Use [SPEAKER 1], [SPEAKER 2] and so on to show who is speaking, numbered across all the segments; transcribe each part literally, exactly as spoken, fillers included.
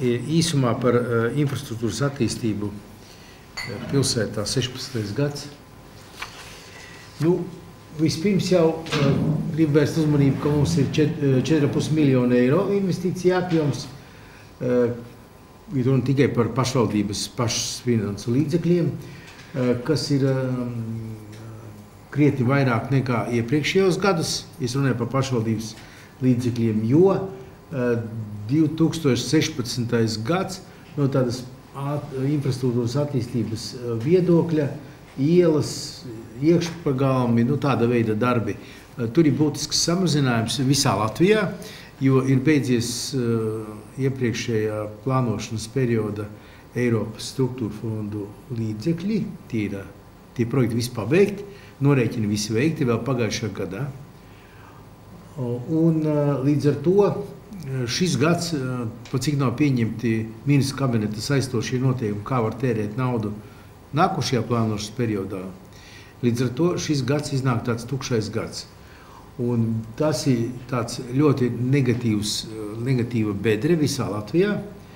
[SPEAKER 1] īsumā par infrastruktūras attīstību pilsētā sešpadsmitais gads. Nu, vispirms jau gribu vērst uzmanību, ka mums ir četri ar pus miljonu eiro investīcija apjoms, ir runa tikai par pašvaldības pašas finansu līdzekļiem, kas ir krietni vairāk nekā iepriekšējos gadus. Es runāju par pašvaldības līdzekļiem, jo divi tūkstoši sešpadsmitais gads no tādas infrastruktūras attīstības viedokļa, ielas, iekšpagalmi, nu tāda veida darbi. Tur ir būtisks samazinājums visā Latvijā, jo ir beidzies iepriekšējā plānošanas perioda Eiropas struktūra fondu līdzekļi. Tie, ir, tie projekti visi pabeigti, norēķini visi veikti vēl pagājušajā gadā. Un līdz ar to šis gads, pa cik nav pieņemti ministru kabineta saistošie noteikumi, kā var tērēt naudu nākošajā plānošanas periodā, līdz ar to šis gads iznāk tāds tukšais gads. Un tas ir tāds ļoti negatīvs, negatīva bedre visā Latvijā,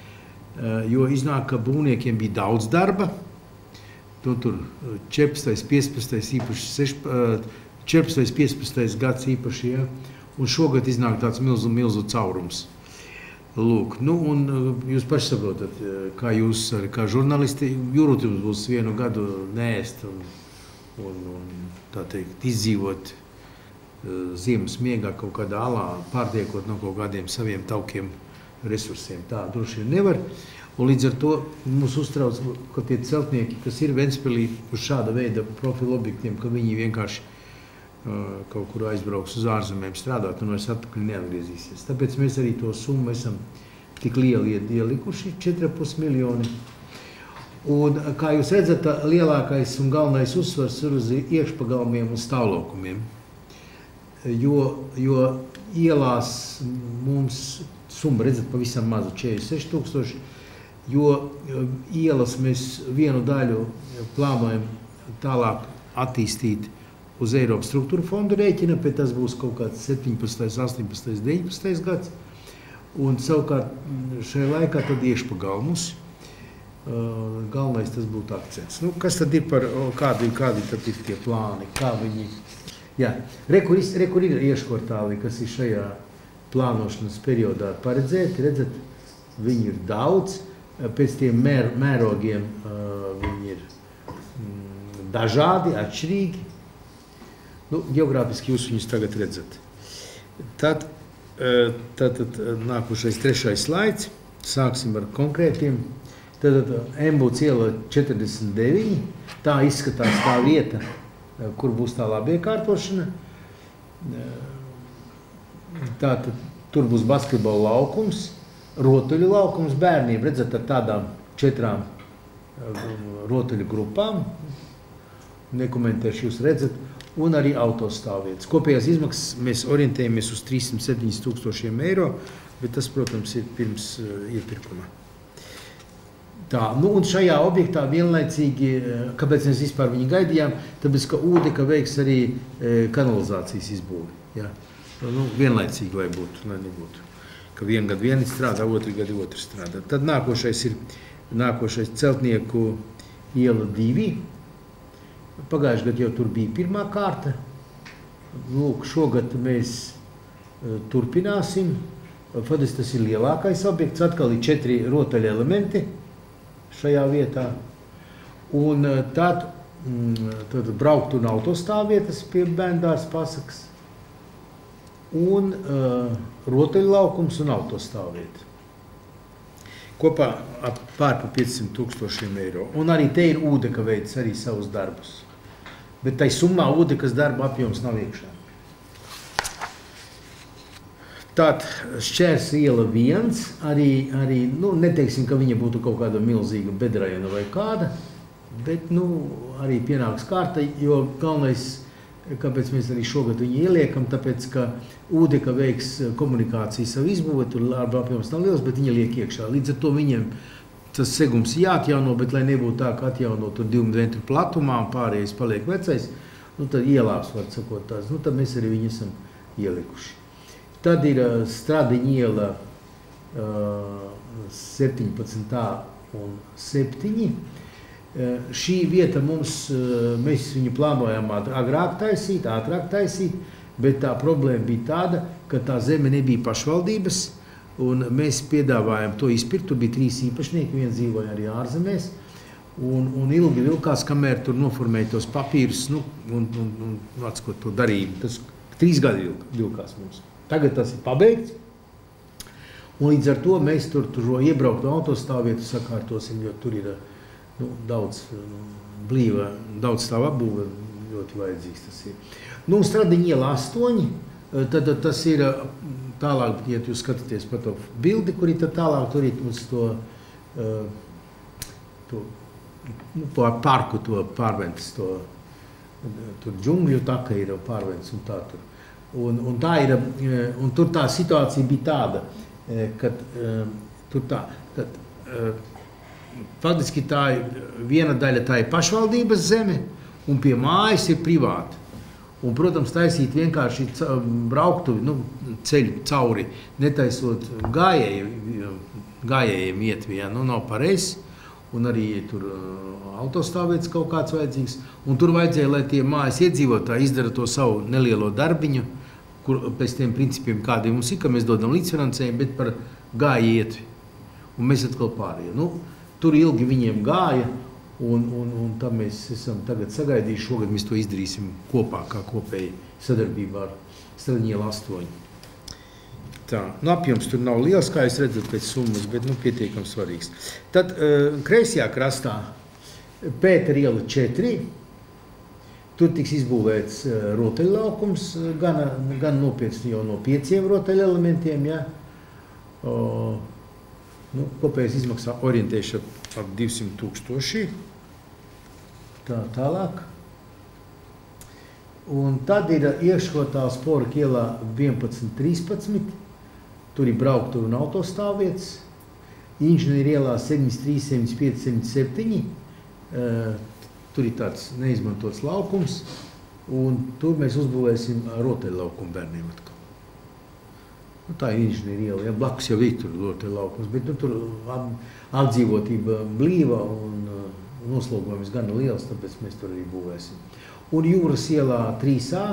[SPEAKER 1] jo iznāk, ka būvniekiem bija daudz darba. Nu, tur četrpadsmitais, piecpadsmitais, īpaši četrpadsmitais, piecpadsmitais gads īpaši, ja? Un šogad iznāk tāds milzu, milzu caurums. Lūk, nu, un jūs paši saprotat, kā jūs, kā žurnālisti, jūrūt jums būs vienu gadu neēst un, un, un tā teikt, izdzīvot ziemas miegā kaut kādā alā, pārtiekot no kaut kādiem saviem taukiem resursiem. Tā droši vien nevar. Un līdz ar to mums uztrauc, ka tie celtnieki, kas ir Ventspilī uz šāda veida profilu objektiem, ka viņi vienkārši kaut kur aizbrauks uz ārzemēm strādāt un vairs atpakaļ neatgriezīsies. Tāpēc mēs arī to summu esam tik lieli ielikuši, četri ar pus miljoni. Un, kā jūs redzat, lielākais un galvenais uzsvars ir uz iekšpagalmiem un stāvlaukumiem. Jo, jo ielās mums summa, redzat, pavisam mazu, četrdesmit seši tūkstoši, jo ielas mēs vienu daļu plānojam tālāk attīstīt uz Eiropas struktūra fondu rēķina, bet tas būs kaut kāds septiņpadsmitais, astoņpadsmitais, deviņpadsmitais gads. Un savukārt šajā laikā tad iekšpagalmus. Galvenais tas būtu akcents. Nu, kas tad ir par, kādi, kādi tad ir tie plāni, kā viņi... Jā, rekur, rekur ir iekškvartāli, kas ir šajā plānošanas periodā paredzēti, redzat, viņi ir daudz, pēc tiem mēr, mērogiem viņi ir dažādi, atšķirīgi. Nu, geogrāfiski jūs viņus tagad redzat. Tad, tad, tad nākošais trešais slaids, sāksim ar konkrētiem. Tad Embūts iela četrdesmit deviņi, tā izskatās tā vieta, kur būs tā laba iekārtošana. Tātad tur būs basketbola laukums, rotuļu laukums bērniem, redzat, ar tādām četrām rotuļu grupām. Nekomentēšu, jūs redzat. Un arī autostāvvietas. Kopējās izmaksas mēs orientējamies uz trīssimt septiņi tūkstošiem eiro, bet tas, protams, ir pirms iepirkuma. Tā, nu un šajā objektā vienlaicīgi, kāpēc mēs vispār viņu gaidījām, tāpēc, ka ūdeka veiks arī kanalizācijas izbūvi. Ja? Nu, vienlaicīgi, lai būtu, lai nebūtu. Ka vienu gadu vieni strādā, otru gadu otru strādā. Tad nākošais ir nākošais Celtnieku iela divi. Pagājušajā gadā jau tur bija pirmā kārta. Lūk, šogad mēs turpināsim. Faktiski tas ir lielākais objekts. Atkal ir četri rotaļa elementi šajā vietā. Un tad, tad braukt un autostāvvietas pie bērndārs pasakas. Un uh, rotaļlaukums un autostāvvieta. Kopā ap pār pa piecsimt tūkstošiem eiro. Un arī te ir ūdeka veids arī savus darbus. Bet tai summā ūdekas darba apjoms nav iekšā. Tātad Šķērs iela viens, arī, arī nu, neteiksim, ka viņa būtu kaut kāda milzīga bedrajana vai kāda, bet nu, arī pienāks kārta, jo galvenais, kāpēc mēs arī šogad viņu ieliekam, tāpēc, ka ūdeka veiks komunikāciju savu izbūvi, tur darba apjoms nav liels, bet viņa liek iekšā. Līdz ar to viņiem tas segums jāatjauno, bet lai nebūtu tā, ka atjauno tur divu metru platumā un pārējais paliek vecais, nu tad ielās, var sakot tās, nu tad mēs arī viņu esam ielikuši. Tad ir Stradiņa iela septiņpadsmit un septiņi. Šī vieta mums, mēs viņu plānojām agrāk taisīt, ātrāk taisīt, bet tā problēma bija tāda, ka tā zeme nebija pašvaldības, un mēs piedāvājām to izpirkt. Tur bija trīs īpašnieki, viens dzīvoja arī ārzemēs, un, un ilgi vilkās, kamēr tur noformēja tos papīrus, nu, un, un, un, un atskot to darījumu. Tas trīs gadi vilkās mums. Tagad tas ir pabeigts, un līdz ar to mēs tur, tur iebrauktu autostāvvietu sakārtosim, jo tur ir nu, daudz nu, blīva, daudz stāv apbūve, ļoti vajadzīgs tas ir. Nu, Stradiņa iela astoņi, tad tas ir tālāk, ja jūs skatāties par to bildi, kur ir tad tālāk, tur ir uz to, to nu, parku, to pārventas, to, tur džungļu taka ir pārventas un tā tur. Un, un, tā ir, un tur tā situācija bija tāda, kad tur tā, kad faktiski tā viena daļa tā ir pašvaldības zeme, un pie mājas ir privāta. Un, protams, taisīt vienkārši brauktuvi, nu, ceļu cauri, netaisot gājējiem, gājējiem ietvijā, nu, nav pareizs, un arī tur autostāvvietas kaut kāds vajadzīgs. Un tur vajadzēja, lai tie mājas iedzīvotāji izdara to savu nelielo darbiņu, kur pēc tiem principiem, kādi mums ir, ka mēs dodam līdzfinansējumu, bet par gāja ietvi. Un mēs atkal pārējām. Nu, tur ilgi viņiem gāja, un, un, un tam mēs esam tagad sagaidījuši. Šogad mēs to izdarīsim kopā, kā kopēji sadarbībā ar Stradiņa ielu astoņi. Tā, nu, apjoms tur nav liels, kā jūs redzat pēc summas, bet nu, pietiekami svarīgs. Tad uh, kreisajā krastā Pētera iela četri. Tur tiks izbūvēts uh, rotaļlaukums, gan, gan nopietni jau no pieciem rotaļelementiem, ja. Uh, nu, kopējais izmaksā orientējuši ap divsimt tūkstoši. Tā, tālāk. Un tad ir iekškvartāls Porka ielā vienpadsmit trīspadsmit. Tur ir brauktuve un autostāvvietas. Inženieru ielā septiņdesmit trīs, septiņdesmit pieci, septiņdesmit septiņi. Uh, tur ir tāds neizmantots laukums. Un tur mēs uzbūvēsim rotaļlaukumu bērniem atkal. Nu, tā ir inženieru iela, ja, blakus jau ir tur rotaļlaukums, bet nu, tur ap, apdzīvotība blīva un uh, noslogojums gan liels, tāpēc mēs tur arī būvēsim. Un Jūras ielā trīs A,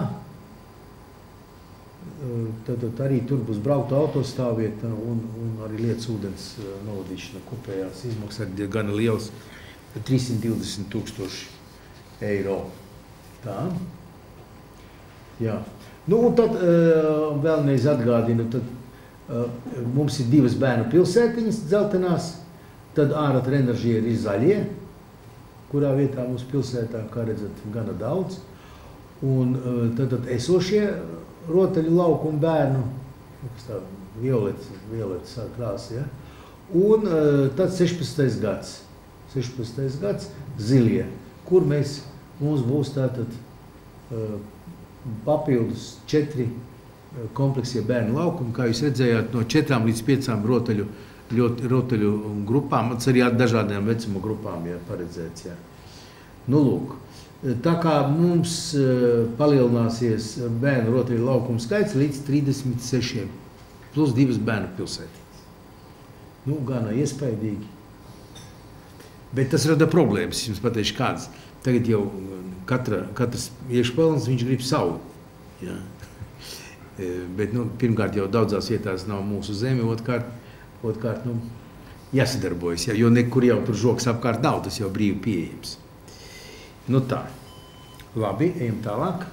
[SPEAKER 1] tad, tad arī tur būs brauktu autostāvvieta un, un arī lietas ūdens novadīšana kopējās izmaksas arī gan liels, trīssimt divdesmit tūkstoši eiro. Tā. Jā. Nu, un tad uh, vēlreiz atgādinu, tad uh, mums ir divas bērnu pilsētiņas dzeltenās, tad ārā trenažieri ir zaļie, kurā vietā mums pilsētā, kā redzat, gana daudz. Un uh, tad, tad esošie rotaļu laukumu bērnu, kas tā violets, violets krāsa, ja? Un uh, tad sešpadsmitais gads, sešpadsmitais gads zilie, kur mēs, mums būs tātad uh, papildus četri kompleksie bērnu laukumi, kā jūs redzējāt, no četrām līdz piecām rotaļu, ļoti, rotaļu grupām, tas arī ar dažādiem vecuma grupām ir paredzēts. Jā. Nu, lūk, tā kā mums palielināsies bērnu rotaļu laukumu skaits līdz trīsdesmit sešiem, plus divas bērnu pilsētiņas. Nu, gana iespaidīgi. Bet tas rada problēmas, jums pateikšu kādas. Tagad jau katra, katrs iekšpelns, viņš grib savu. Ja. Bet, nu, pirmkārt, jau daudzās vietās nav mūsu zemi, otrkārt, otrkārt nu, jāsadarbojas, ja, jo nekur jau tur žoks apkārt nav, tas jau brīvi pieejams. Nu tā. Labi, ejam tālāk.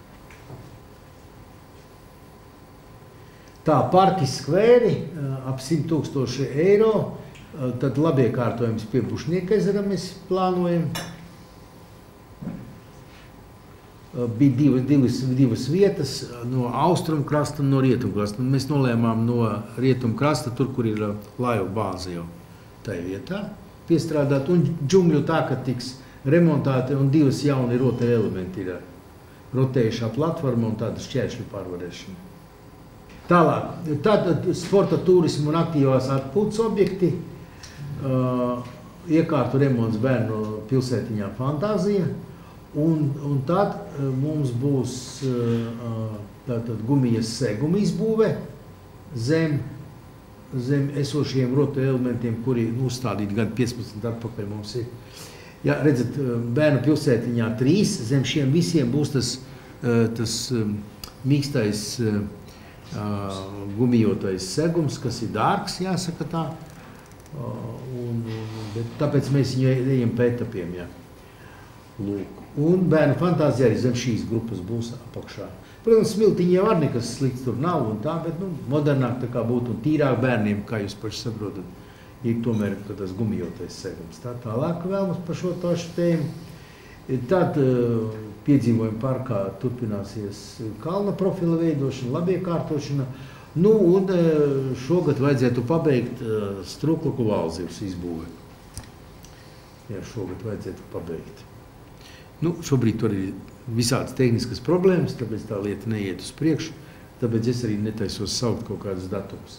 [SPEAKER 1] Tā, parki skvēri, ap simt tūkstoši eiro, tad labiekārtojums pie Bušnieka ezera mēs plānojam. Bija divas, divas, divas vietas no austrumu krasta un no rietumu krasta. Mēs nolēmām no rietumu krasta, tur, kur ir laivu bāze jau tajā vietā, piestrādāt. Un džungļu tā, ka tiks remontēti un divas jauni rotaļu elementi ir rotējušā platforma un tāda šķēršļu pārvarēšana. Tālāk, tad sporta turismu un aktīvās atpūtas objekti, uh, iekārtu remonts bērnu pilsētiņā Fantāzija. Un, un tad mums būs tātad gumijas seguma izbūve zem zem esošiem roto elementiem, kuri uzstādīti gadu piecpadsmit atpakaļ mums ir. Ja, redzat, Bērnu pilsētiņā trīs, zem šiem visiem būs tas, tas mīkstais gumijotais segums, kas ir dārgs, jāsaka tā. Un, bet tāpēc mēs viņu ejam pa etapiem, jā. Lūk. Un Bērnu fantāzija arī zem šīs grupas būs apakšā. Protams, smiltiņi jau ar nekas slikts tur nav un tā, bet nu, modernāk tā kā būtu un tīrāk bērniem, kā jūs paši saprotat, ir tomēr tas gumijotais segums. Tā tālāk vēlams par šo tašu tēmu. Tad uh, piedzīvojuma parkā turpināsies kalna profila veidošana, labiekārtošana. Nu, un uh, šogad vajadzētu pabeigt uh, Strūklaku valzivs izbūve. Jā, šogad vajadzētu pabeigt. Nu, šobrīd tur ir visādas tehniskas problēmas, tāpēc tā lieta neiet uz priekšu, tāpēc es arī netaisos saukt kaut kādas datumus.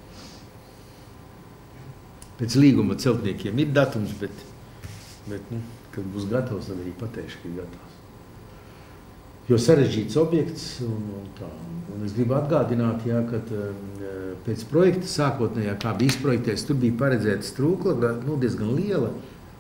[SPEAKER 1] Pēc līguma celtniekiem ir datums, bet, bet nu, kad būs gatavs, tad arī pateikšu, ka ir gatavs. Jo sarežģīts objekts, un, un tā. Un es gribu atgādināt, jā, kad pēc projekta sākotnējā, kā bija izprojektēts, tur bija paredzēta Strūkla, nu, diezgan liela,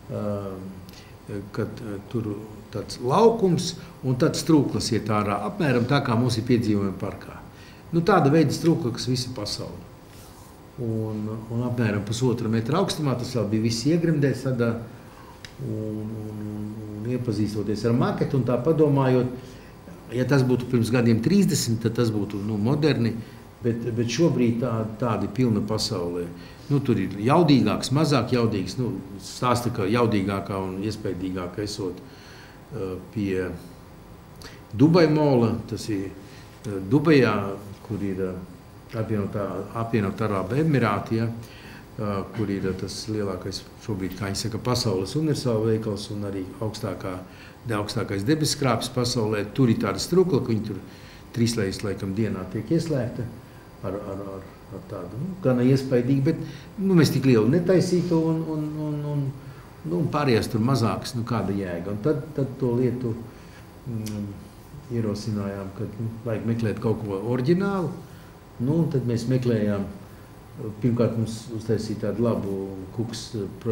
[SPEAKER 1] kad tur tāds laukums un tad Strūklas iet ārā, apmēram tā, kā mums ir piedzīvojuma parkā. Nu, tāda veida Strūkla, kas visa pasauli. Un, un apmēram pusotra metra augstumā, tas vēl bija viss iegremdēts tādā, un, un, un, un iepazīstoties ar maketu un tā padomājot, ja tas būtu pirms gadiem trīsdesmit, tad tas būtu nu, moderni, bet, bet šobrīd tā, tādi pilna pasaulē. Nu, tur ir jaudīgāks, mazāk jaudīgs, nu, stāsta, ka jaudīgākā un iespējīgākā esot uh, pie Dubai mola, tas ir uh, Dubajā, kur ir uh, apvienotā, apvienotā Arābu Emirāti, ja, uh, kur ir uh, tas lielākais šobrīd, kā viņi saka, pasaules universāla veikals un arī augstākā, augstākais debeskrāpes pasaulē. Tur ir tāda Strūkla, ka viņi tur trīs reizes laikam dienā tiek ieslēgta ar, ar, ar ar tādu, nu, gana iespaidīgi, bet nu, mēs tik lielu netaisītu un, un, un, un, nu, un pārējās tur mazākas, nu, kāda jēga. Un tad, tad to lietu mm, ierosinājām, ka nu, vajag meklēt kaut ko oriģinālu, nu, un tad mēs meklējām, pirmkārt mums uztaisīja tādu labu Kuks,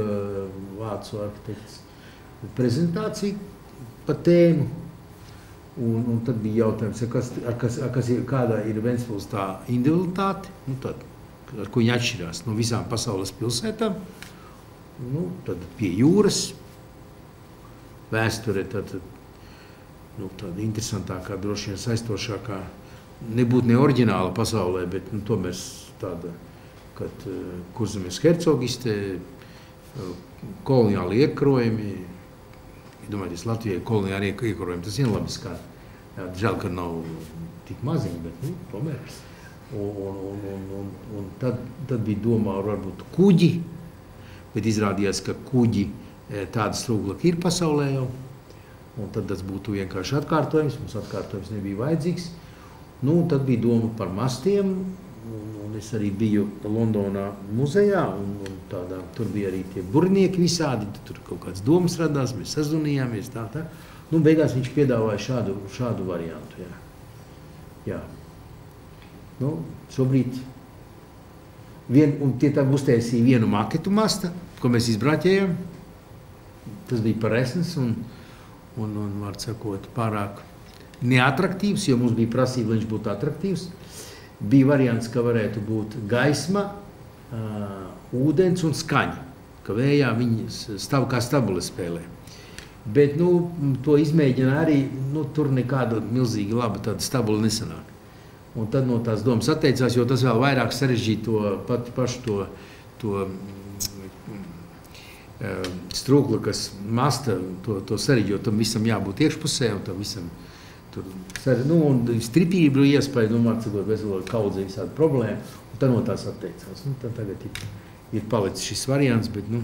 [SPEAKER 1] vācu arhitekts, prezentāciju par tēmu. Un, un tad bija jautājums, kas, kas, kas ir, kādā ir Ventspils tā individualitāte, nu tad, ar ko viņi atšķirās no visām pasaules pilsētām. Nu, tad pie jūras, vēsture, tad, nu, tāda interesantākā, droši vien saistošākā, nebūtu ne oriģināla pasaulē, bet nu, tomēr tāda, kad uh, Kurzemes hercogiste, uh, koloniāli iekrojumi, domāties, Latvijai koloniāli iekarojumi, tas ir labi skārt. Žēl, ka nav tik maziņi, bet nu, tomēr. Un, un, un, un, un tad, tad bija domā varbūt kuģi, bet izrādījās, ka kuģi tāda Strūklaka ir pasaulē jau. Un tad tas būtu vienkārši atkārtojums, mums atkārtojums nebija vajadzīgs. Nu, un tad bija doma par mastiem, un, un es arī biju Londonā muzejā, un, un tādā, tur bija arī tie burnieki visādi, tur kaut kāds domas radās, mēs sazvanījāmies, tā, tā. Nu, beigās viņš piedāvāja šādu, šādu variantu, jā. Jā. Nu, šobrīd, vien, un tie tā uztaisīja vienu maketu masta, ko mēs izbraķējām. Tas bija par resnes un, un, un var sakot, pārāk neatraktīvs, jo mums bija prasība, lai viņš būtu atraktīvs. Bija variants, ka varētu būt gaisma, uh, ūdens un skaņa, ka vējā viņi stāv kā stabule spēlē. Bet, nu, to izmēģina arī, nu, tur nekāda milzīgi laba tāda stabula nesanāk. Un tad no tās domas atteicās, jo tas vēl vairāk sarežģīja to pat pašu to, to uh, Strūklakas masta, to, to sarežģīja, jo tam visam jābūt iekšpusē un tam visam tur, nu, un stripību iespēja, nu, mācīgot veselo kaudzi visādi problēma, un tad no tās atteicās. Nu, tad tagad ir, ir palicis šis variants, bet, nu,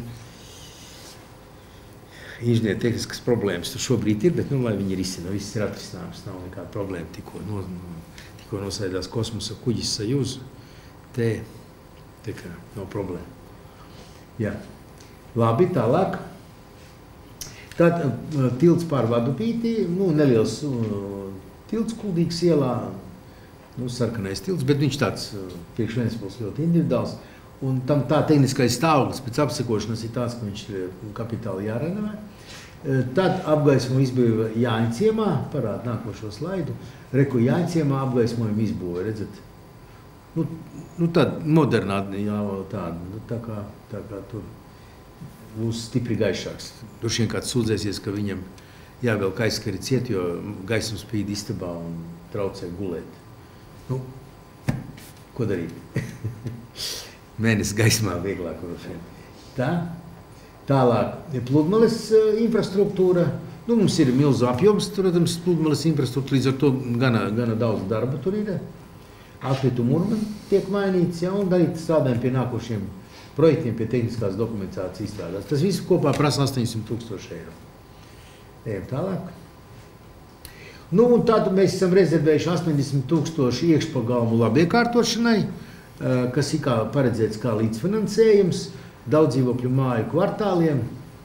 [SPEAKER 1] inženieru tehniskas problēmas tur šobrīd ir, bet, nu, lai viņi risina, viss ir atrisināms, nav nekāda problēma, tikko, no, no, tikko nosaidās kosmosa kuģis Sajūz, te, te kā, nav problēma. Jā. Labi, tālāk. Tad uh, tilts pār Vadupīti, nu, neliels uh, tilts Kuldīgas ielā, nu, sarkanais tilts, bet viņš tāds uh, priekš Ventspils ļoti individuāls. un tam tā tehniskais stāvoklis pēc apsekošanas ir tāds, ka viņš ir kapitāli jārenovē. Tad apgaismo izbūve Jāņciemā, parāda nākošo slaidu, reku Jāņciemā apgaismojumu izbūve, redzat? Nu, nu tāda modernā, jā, tāda, nu, tā kā, tā kā tur būs stipri gaišāks. Droši vien kāds sūdzēsies, ka viņam jāvelk aizskari ciet, jo gaismas spīd istabā un traucē gulēt. Nu, ko darīt? Mēnesis gaismā vieglāk. Tā. Tālāk, pludmales infrastruktūra. Nu, mums ir milzu apjoms, protams, pludmales infrastruktūra, līdz ar to gana, gana daudz darba tur ir. Atkritumu urmeni tiek mainīts, ja, un arī strādājam pie nākošiem projektiem, pie tehniskās dokumentācijas izstrādās. Tas viss kopā prasa astoņsimt tūkstoši eiro. Ejam tālāk. Nu, un tad mēs esam rezervējuši astoņdesmit tūkstoši iekšpagalmu labiekārtošanai, kas ir kā paredzēts kā līdzfinansējums daudzdzīvokļu māju kvartāliem,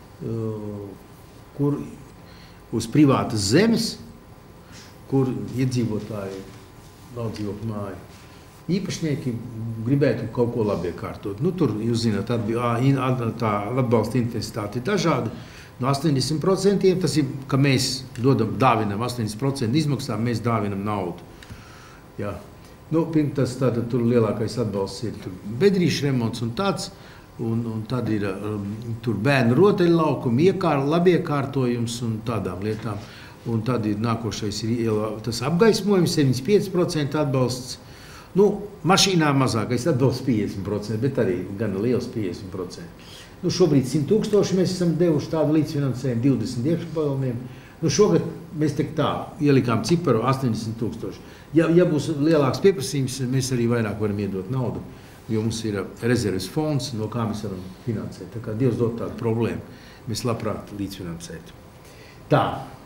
[SPEAKER 1] kur uz privātas zemes, kur iedzīvotāji daudzdzīvokļu māju īpašnieki gribētu kaut ko labiekārtot. Nu, tur, jūs zināt, tā atbalsta intensitāte ir dažāda. No astoņdesmit procentiem tas ir, ka mēs dodam, dāvinam astoņdesmit procenti izmaksām, mēs dāvinam naudu. Jā. Nu, tas tāda, tur lielākais atbalsts ir tur bedrīšu remonts un tāds, un, un tad ir um, tur bērnu rotaļlaukumi, iekār, labiekārtojums un tādām lietām. Un tad ir nākošais ir tas apgaismojums, septiņdesmit pieci procenti atbalsts. Nu, mašīnā mazākais atbalsts piecdesmit procenti, bet arī gan liels piecdesmit procenti. Nu, šobrīd simt tūkstoši mēs esam devuši tādu līdzfinansējumu divdesmit iekšpagalmiem. Nu, šogad mēs te tā ielikām ciparu astoņdesmit tūkstoši. Ja, ja būs lielāks pieprasījums, mēs arī vairāk varam iedot naudu, jo mums ir rezerves fonds, no kā mēs varam finansēt. Tā kā Dievs dod tādu problēmu, mēs labprāt līdzfinansētu. Tā.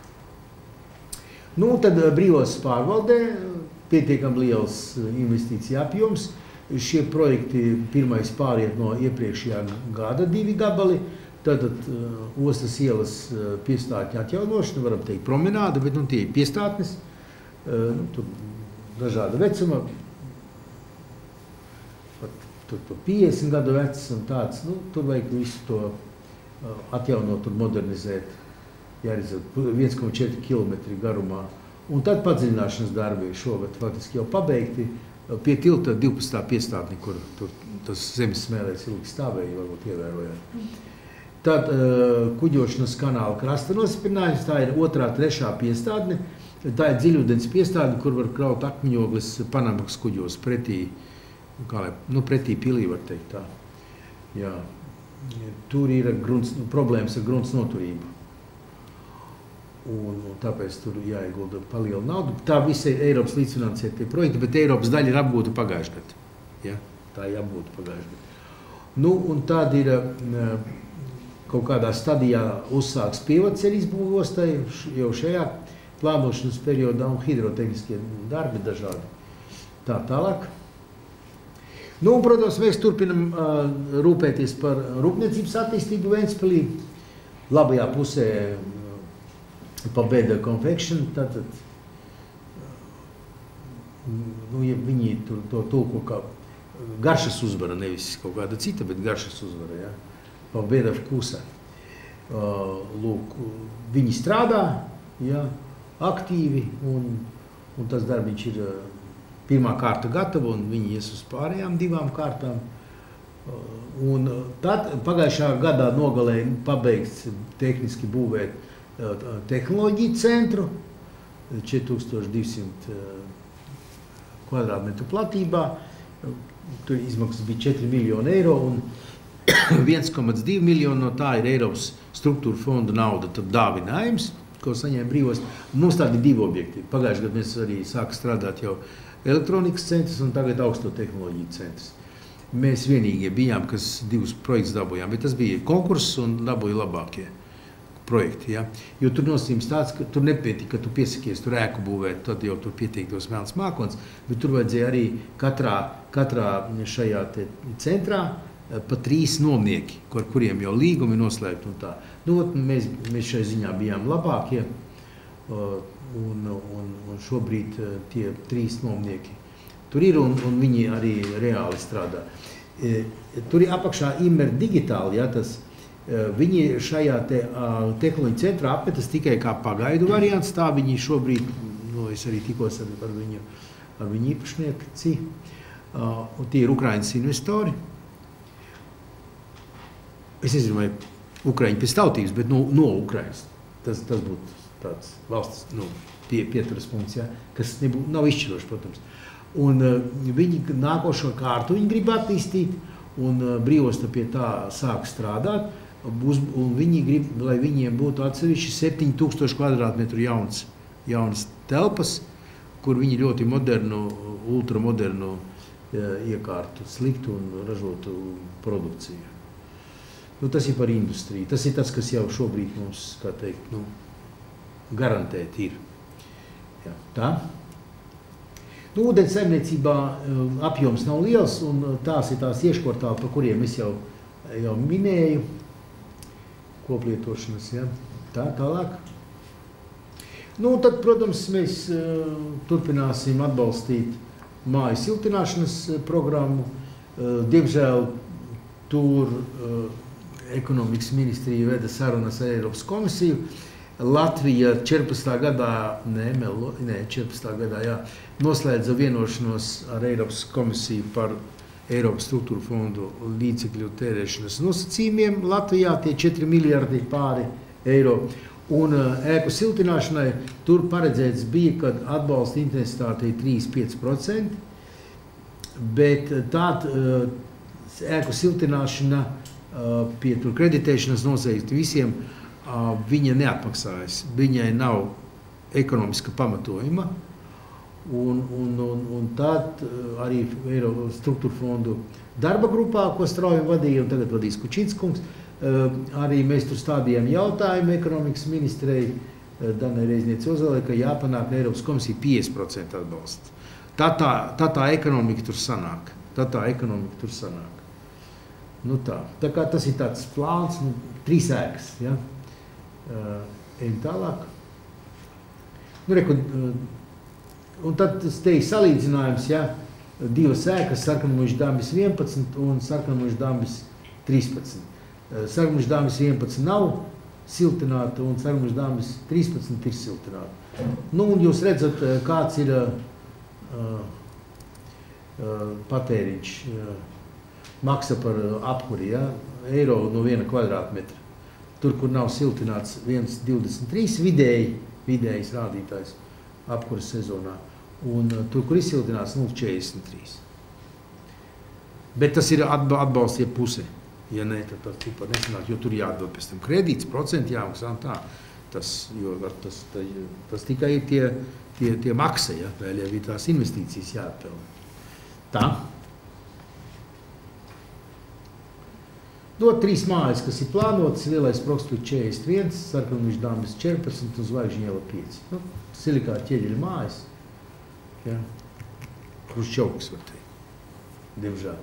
[SPEAKER 1] Nu, tad brīvos pārvaldē pietiekam liels investīcija apjoms. Šie projekti pirmais pāriet no iepriekšējā gada divi gabali. Tātad uh, ostas ielas uh, piestātņa atjaunošana, varam teikt promenāda, bet nu, tie ir piestātnes, uh, nu, tur dažāda vecuma, pat tur, tur piecdesmit gadu vecs un tāds, nu, tur vajag visu to uh, atjaunot un modernizēt, jārizot viens koma četri kilometri garumā. Un tad padziļināšanas darbi šogad faktiski jau pabeigti. Pie tilta divpadsmitā piestātni, kur tur tas zemes smēlēs ilgi stāvēja, varbūt ievērojāt. Tad uh, kuģošanas kanāla krasta nosiprinājums, tā ir otrā, trešā piestātne. Tā ir dziļūdens piestātne, kur var kraut akmeņogles Panamas kuģos pretī, kā lai, nu, pretī pilī, var teikt tā. Jā. Tur ir grunts, problēmas ar grunts noturību. Un, un tāpēc tur jāiegulda paliela naudu. Tā visa ir Eiropas līdzfinansētie projekti, bet Eiropas daļa ir apgūta pagājušajā gadā. Ja? Tā ir apgūta pagājušajā gadā. Nu, un tad ir kaut kādā stadijā uzsāks pievaceļu izbūve ostai jau šajā plānošanas periodā un hidrotehniskie darbi dažādi. Tā tālāk. Nu, un, protams, mēs turpinam uh, rūpēties par rūpniecības attīstību Ventspilī. Labajā pusē pa Bēda Confection, tātad, nu, ja viņi tur to tulko kā garšas uzvara, nevis kaut kāda cita, bet garšas uzvara, ja, pa Bēda Vkusa. Lūk, viņi strādā, ja, aktīvi, un, un tas darbiņš ir pirmā kārta gatava, un viņi ies uz pārējām divām kārtām. Un tad pagājušā gadā nogalē pabeigts tehniski būvēt tehnoloģiju centru, četri tūkstoši divsimt kvadrātmetru platībā, tur izmaksas bija četri miljoni eiro, un viens koma divi miljoni no tā ir Eiropas struktūra fonda nauda, tad dāvinājums, ko saņēma brīvos. Mums tādi divi objekti. Pagājušajā gadā mēs arī sāka strādāt jau elektronikas centrs un tagad augsto tehnoloģiju centrs. Mēs vienīgie bijām, kas divus projektus dabūjām, bet tas bija konkurss un dabūja labākie projekti, ja? Jo tur nosacījums tāds, ka tur nepietika, ka tu piesakies tur ēku būvēt, tad jau tur pieteiktos melns mākons, bet tur vajadzēja arī katrā, katrā šajā te centrā pa trīs nomnieki, ar kuriem jau līgumi noslēgt un tā. Nu, mēs, mēs šai ziņā bijām labākie, un, un, un šobrīd tie trīs nomnieki tur ir, un, un viņi arī reāli strādā. Tur ir apakšā Immer digitāli, ja, tas, viņi šajā te, tehnoloģiju centrā apmetas tikai kā pagaidu variants, tā viņi šobrīd, nu, es arī tikos ar, ar viņu, ar viņu īpašnieci, un tie ir Ukrainas investori. Es nezinu, vai Ukraiņi pēc tautības, bet no, no Ukrainas. Tas, tas būtu tāds valsts, nu, pie, pieturas punkts, ja, kas nebū, nav izšķiroši, protams. Un uh, viņi nākošo kārtu viņi grib attīstīt, un uh, brīvosta pie tā sāk strādāt, būs, un viņi grib, lai viņiem būtu atsevišķi septiņi tūkstoši kvadrātmetru jauns, jaunas telpas, kur viņi ļoti modernu, ultramodernu uh, iekārtu sliktu un ražotu produkciju. Nu, tas ir par industriju. Tas ir tas, kas jau šobrīd mums, kā teikt, nu, garantēt ir. Jā, tā. Nu, ūdens saimniecībā apjoms nav liels, un tās ir tās ieškvartāli, par kuriem es jau, jau minēju. Koplietošanas, jā. Tā, tālāk. Nu, tad, protams, mēs turpināsim atbalstīt māju siltināšanas programmu. Diemžēl tur ekonomikas ministrija veda sarunas ar Eiropas komisiju. Latvija četrpadsmitā gadā, ne, melo, ne, četrpadsmitā gadā, jā, noslēdza vienošanos ar Eiropas komisiju par Eiropas struktūru fondu līdzekļu tērēšanas nosacījumiem. Latvijā tie četri miljardi pāri eiro. Un ēku siltināšanai tur paredzēts bija, kad atbalsta intensitāte ir trīs līdz pieci procenti, bet tād ēku siltināšana pie tur kreditēšanas noteikti visiem, viņa neatmaksājas. Viņai nav ekonomiska pamatojuma, un, un, un, un tad arī Eiropas struktūra fondu darba grupā, ko straujam vadīja, un tagad vadīs Kučīts kungs, arī mēs tur stādījām jautājumu ekonomikas ministrei Danai Reizniecei Ozelei, ka jāpanāk Eiropas komisija piecdesmit procenti atbalsta. Tā tā, tā tā ekonomika tur sanāk. Tā tā ekonomika tur sanāk. Nu tā. Tā kā tas ir tāds plāns, nu, trīs ēkas, ja? Uh, ejam tālāk. Nu, reku, uh, un tad te ir salīdzinājums, ja? Divas ēkas, Sarkanmuiža Dambis vienpadsmit un Sarkanmuiža Dambis trīspadsmit. Uh, Sarkanmuiža Dambis vienpadsmit nav siltināta un Sarkanmuiža Dambis trīspadsmit ir siltināta. Nu, un jūs redzat, kāds ir uh, uh, patēriņš. Uh, maksa par apkuri, ja? Eiro no viena kvadrātmetra. Tur, kur nav siltināts viens divdesmit trīs vidēji, vidējais rādītājs apkuras sezonā. Un tur, kur ir siltināts nulle četrdesmit trīs. Bet tas ir atbalsts ja puse. Ja ne, tad tas tipā nesanāk, jo tur jāatdod pēc tam kredīts, procenti jāmaksā un tā. Tas, jo tas, tā, tas tikai ir tie, tie, tie maksa, ja? Vēl jau ir tās investīcijas jāatpelna. Tā. No trīs mājas, kas ir plānotas, Lielais Prokstuļs četrdesmit viens, Sarkanmuiža Dambis četrpadsmit un Zvaigžņu iela pieci. Nu, silikāta ķieģeļa mājas. Ja? Hruščovkas, var teikt. Diemžēl.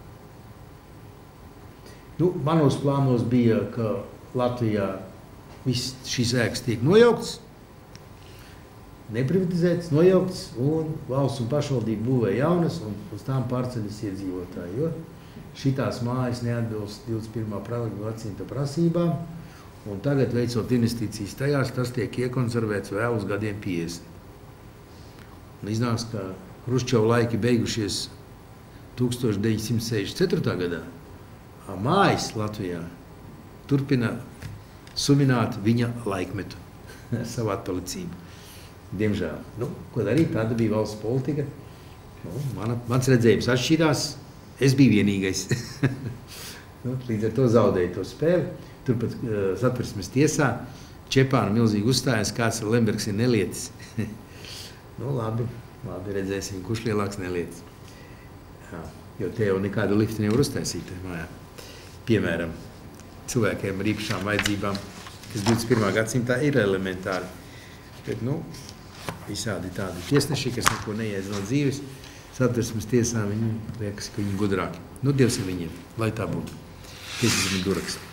[SPEAKER 1] Nu, manos plānos bija, ka Latvijā viss šīs ēkas tiek nojaukts, neprivatizēts, nojaukts, un valsts un pašvaldība būvē jaunas, un uz tām pārceļas iedzīvotāji. Jo šitās mājas neatbilst divdesmit pirmā gadsimta prasībām, un tagad veicot investīcijas tajās, tas tiek iekonservēts vēl uz gadiem piecdesmit. Un iznāks, ka Hruščova laiki beigušies tūkstoš deviņsimt sešdesmit ceturtajā gadā. Mājas Latvijā turpina sumināt viņa laikmetu, savu atpalicību. Diemžēl. Nu, ko darīt? Tāda bija valsts politika. Nu, mana, mans redzējums atšķirās. Es biju vienīgais. Nu, līdz ar to zaudēju to spēli. Turpat uh, Satversmes tiesā Čepāna milzīgi uzstājās, kāds Lembergs ir nelietis. Nu, labi, labi, redzēsim, kurš lielāks nelietis. Jā, jo te jau nekādu liftu nevar uztaisīt. Mājā. Piemēram, cilvēkiem ar īpašām vajadzībām, kas divdesmit pirmā gadsimtā ir elementāri. Bet, nu, visādi tādi tiesneši, kas neko neiedz no dzīves, Satversmes tiesā viņi liekas, ka viņi gudrāki. Nu, Dievs ir viņiem, lai tā būtu. Tiesas ir duraks.